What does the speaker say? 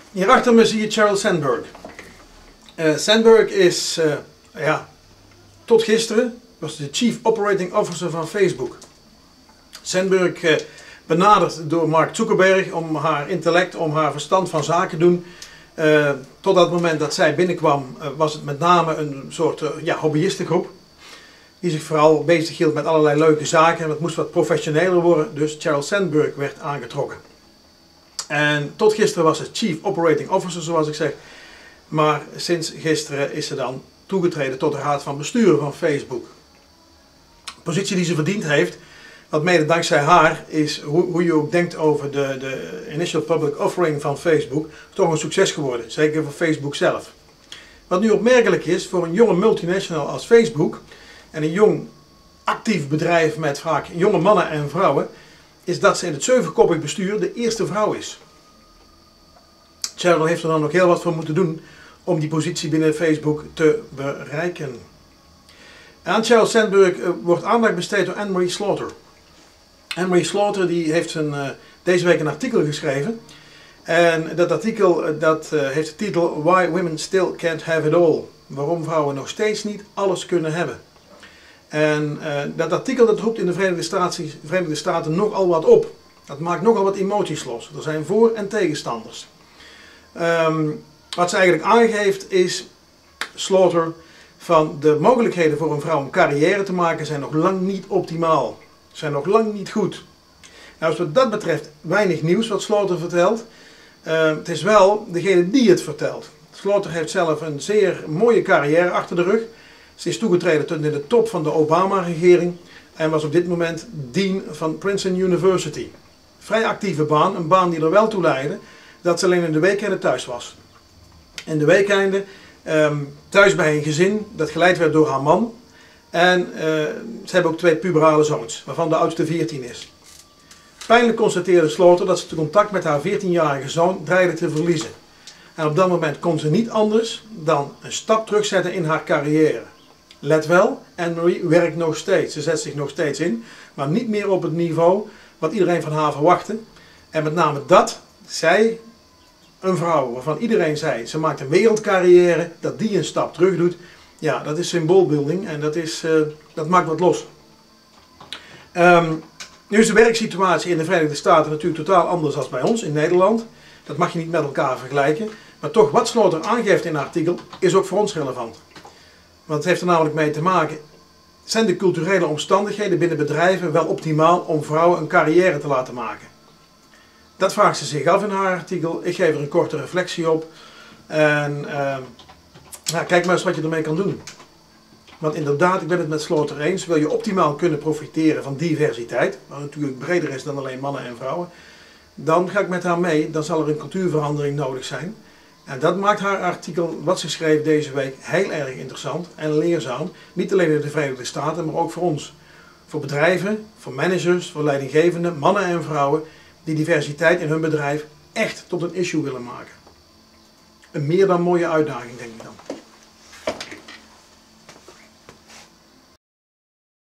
Hier achter me zie je Sheryl Sandberg. Sandberg is, tot gisteren was de Chief Operating Officer van Facebook. Sandberg, benaderd door Mark Zuckerberg om haar intellect, om haar verstand van zaken doen. Tot dat moment dat zij binnenkwam was het met name een soort hobbyistengroep. Die zich vooral bezig hield met allerlei leuke zaken. En het moest wat professioneler worden, dus Sheryl Sandberg werd aangetrokken. En tot gisteren was ze Chief Operating Officer, zoals ik zeg. Maar sinds gisteren is ze dan toegetreden tot de raad van bestuur van Facebook. De positie die ze verdiend heeft, wat mede dankzij haar is, hoe je ook denkt over de initial public offering van Facebook, toch een succes geworden. Zeker voor Facebook zelf. Wat nu opmerkelijk is voor een jonge multinational als Facebook en een jong actief bedrijf met vaak jonge mannen en vrouwen, is dat ze in het 7-koppig bestuur de eerste vrouw is. Sheryl heeft er dan nog heel wat voor moeten doen om die positie binnen Facebook te bereiken. Aan Sheryl Sandberg wordt aandacht besteed door Anne-Marie Slaughter. Anne-Marie Slaughter die heeft deze week een artikel geschreven. En dat artikel heeft de titel Why Women Still Can't Have It All. Waarom vrouwen nog steeds niet alles kunnen hebben. En dat artikel dat roept in de Verenigde Staten nogal wat op. Dat maakt nogal wat emoties los. Er zijn voor- en tegenstanders. Wat ze eigenlijk aangeeft is, Slaughter, van de mogelijkheden voor een vrouw om carrière te maken zijn nog lang niet optimaal. Zijn nog lang niet goed. Nou, wat dat betreft weinig nieuws wat Slaughter vertelt. Het is wel degene die het vertelt. Slaughter heeft zelf een zeer mooie carrière achter de rug. Ze is toegetreden tot in de top van de Obama-regering en was op dit moment dean van Princeton University. Vrij actieve baan, een baan die er wel toe leidde dat ze alleen in de weekenden thuis was. In de weekenden thuis bij een gezin dat geleid werd door haar man. En ze hebben ook 2 puberale zoons, waarvan de oudste 14 is. Pijnlijk constateerde Slaughter dat ze het contact met haar 14-jarige zoon dreigde te verliezen. En op dat moment kon ze niet anders dan een stap terugzetten in haar carrière. Let wel, Anne-Marie werkt nog steeds. Ze zet zich nog steeds in, maar niet meer op het niveau wat iedereen van haar verwachtte. En met name dat zij, een vrouw waarvan iedereen zei, ze maakt een wereldcarrière, dat die een stap terug doet. Ja, dat is symboolbuilding en dat maakt wat los. Nu is de werksituatie in de Verenigde Staten natuurlijk totaal anders dan bij ons in Nederland. Dat mag je niet met elkaar vergelijken. Maar toch, wat Slaughter aangeeft in een artikel, is ook voor ons relevant. Want het heeft er namelijk mee te maken, zijn de culturele omstandigheden binnen bedrijven wel optimaal om vrouwen een carrière te laten maken? Dat vraagt ze zich af in haar artikel. Ik geef er een korte reflectie op. En kijk maar eens wat je ermee kan doen. Want inderdaad, ik ben het met Slaughter eens. Wil je optimaal kunnen profiteren van diversiteit, wat natuurlijk breder is dan alleen mannen en vrouwen, dan ga ik met haar mee. Dan zal er een cultuurverandering nodig zijn. En dat maakt haar artikel, wat ze schreef deze week, heel erg interessant en leerzaam. Niet alleen in de Verenigde Staten, maar ook voor ons. Voor bedrijven, voor managers, voor leidinggevenden, mannen en vrouwen die diversiteit in hun bedrijf echt tot een issue willen maken. Een meer dan mooie uitdaging, denk ik dan.